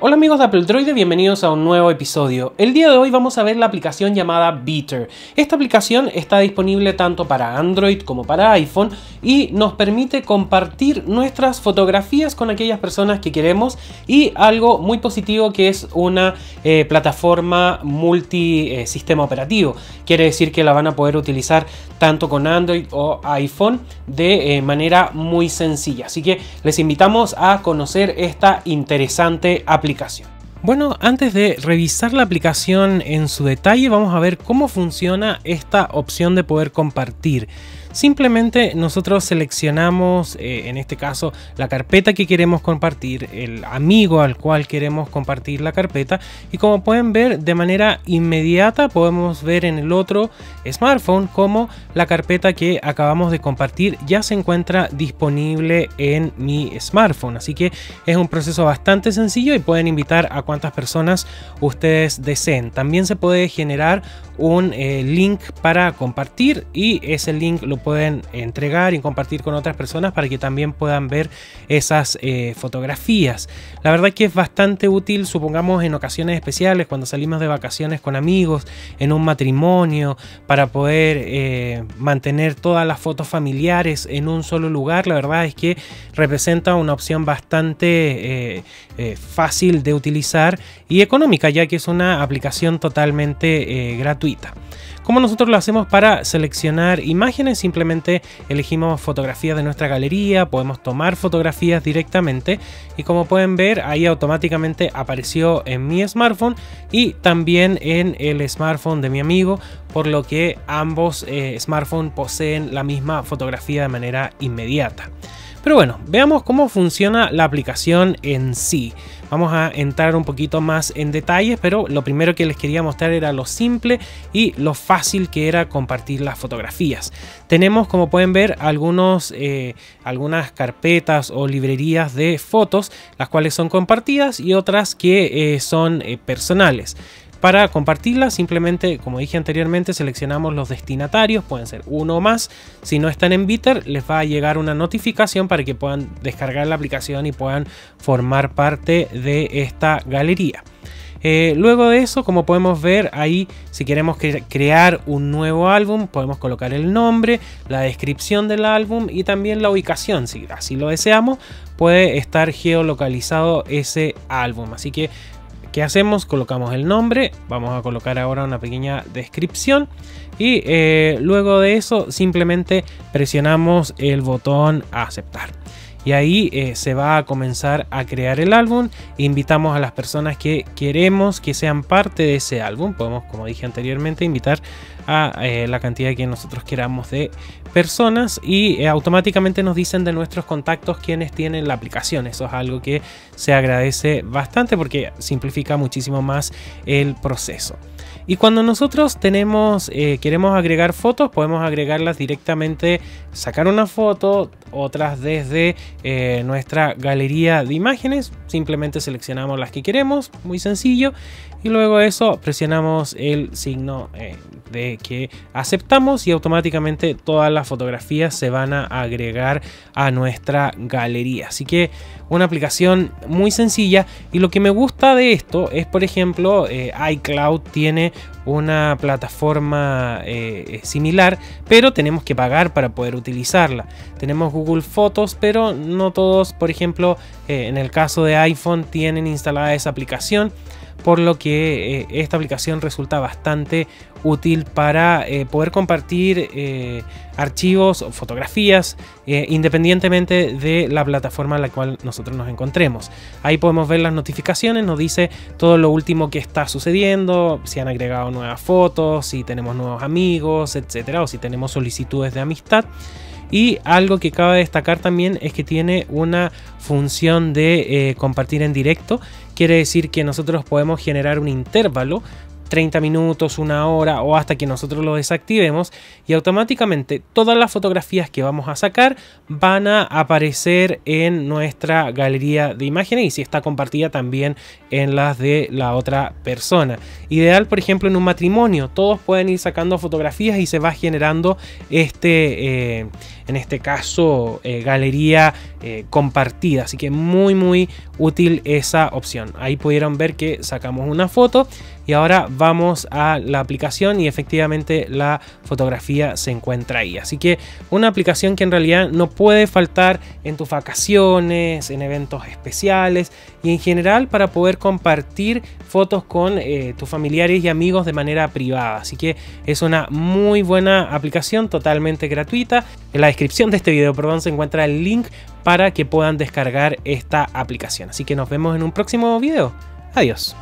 Hola amigos de Apple Droid, bienvenidos a un nuevo episodio. El día de hoy vamos a ver la aplicación llamada Better. Esta aplicación está disponible tanto para Android como para iPhone y nos permite compartir nuestras fotografías con aquellas personas que queremos, y algo muy positivo que es una plataforma multisistema operativo. Quiere decir que la van a poder utilizar tanto con Android o iPhone de manera muy sencilla. Así que les invitamos a conocer esta interesante aplicación. Bueno, antes de revisar la aplicación en su detalle, vamos a ver cómo funciona esta opción de poder compartir. Simplemente nosotros seleccionamos, en este caso, la carpeta que queremos compartir, el amigo al cual queremos compartir la carpeta, y como pueden ver, de manera inmediata podemos ver en el otro smartphone cómo la carpeta que acabamos de compartir ya se encuentra disponible en mi smartphone. Así que es un proceso bastante sencillo y pueden invitar a cuantas personas ustedes deseen. También se puede generar un link para compartir, y ese link lo pueden entregar y compartir con otras personas para que también puedan ver esas fotografías. La verdad que es bastante útil, supongamos en ocasiones especiales, cuando salimos de vacaciones con amigos, en un matrimonio, para poder mantener todas las fotos familiares en un solo lugar. La verdad es que representa una opción bastante fácil de utilizar y económica, ya que es una aplicación totalmente gratuita. Como nosotros lo hacemos para seleccionar imágenes, simplemente elegimos fotografías de nuestra galería, podemos tomar fotografías directamente, y como pueden ver ahí automáticamente apareció en mi smartphone y también en el smartphone de mi amigo, por lo que ambos smartphones poseen la misma fotografía de manera inmediata. Pero bueno, veamos cómo funciona la aplicación en sí. Vamos a entrar un poquito más en detalles, pero lo primero que les quería mostrar era lo simple y lo fácil que era compartir las fotografías. Tenemos, como pueden ver, algunas carpetas o librerías de fotos, las cuales son compartidas, y otras que son personales. Para compartirlas, simplemente, como dije anteriormente, seleccionamos los destinatarios, pueden ser uno o más. Si no están en Better, les va a llegar una notificación para que puedan descargar la aplicación y puedan formar parte de esta galería. Luego de eso, como podemos ver ahí, si queremos crear un nuevo álbum, podemos colocar el nombre, la descripción del álbum y también la ubicación. Si así lo deseamos, puede estar geolocalizado ese álbum. Así que, ¿qué hacemos? Colocamos el nombre, vamos a colocar ahora una pequeña descripción, y luego de eso simplemente presionamos el botón aceptar. Y ahí se va a comenzar a crear el álbum. Invitamos a las personas que queremos que sean parte de ese álbum. Podemos, como dije anteriormente, invitar a la cantidad que nosotros queramos de personas, y automáticamente nos dicen de nuestros contactos quienes tienen la aplicación. Eso es algo que se agradece bastante porque simplifica muchísimo más el proceso. Y cuando nosotros queremos agregar fotos, podemos agregarlas directamente, sacar una foto, otras desde nuestra galería de imágenes. Simplemente seleccionamos las que queremos, muy sencillo, y luego de eso presionamos el signo de que aceptamos, y automáticamente todas las fotografías se van a agregar a nuestra galería. Así que una aplicación muy sencilla, y lo que me gusta de esto es, por ejemplo, iCloud tiene una plataforma similar, pero tenemos que pagar para poder utilizarla. Tenemos Google Fotos, pero no todos, por ejemplo, en el caso de iPhone, tienen instalada esa aplicación, por lo que esta aplicación resulta bastante útil para poder compartir archivos o fotografías independientemente de la plataforma en la cual nosotros nos encontremos. Ahí podemos ver las notificaciones, nos dice todo lo último que está sucediendo, si han agregado nuevas fotos, si tenemos nuevos amigos, etcétera, o si tenemos solicitudes de amistad. Y algo que cabe destacar también es que tiene una función de compartir en directo. Quiere decir que nosotros podemos generar un intervalo, 30 minutos, una hora, o hasta que nosotros lo desactivemos, y automáticamente todas las fotografías que vamos a sacar van a aparecer en nuestra galería de imágenes, y si está compartida también en las de la otra persona. Ideal, por ejemplo, en un matrimonio, todos pueden ir sacando fotografías y se va generando en este caso galería compartida, así que muy útil esa opción. Ahí pudieron ver que sacamos una foto y ahora vamos a la aplicación y efectivamente la fotografía se encuentra ahí. Así que una aplicación que en realidad no puede faltar en tus vacaciones, en eventos especiales y en general para poder compartir fotos con tus familiares y amigos de manera privada. Así que es una muy buena aplicación, totalmente gratuita. En la descripción de este video, se encuentra el link para que puedan descargar esta aplicación. Así que nos vemos en un próximo video. Adiós.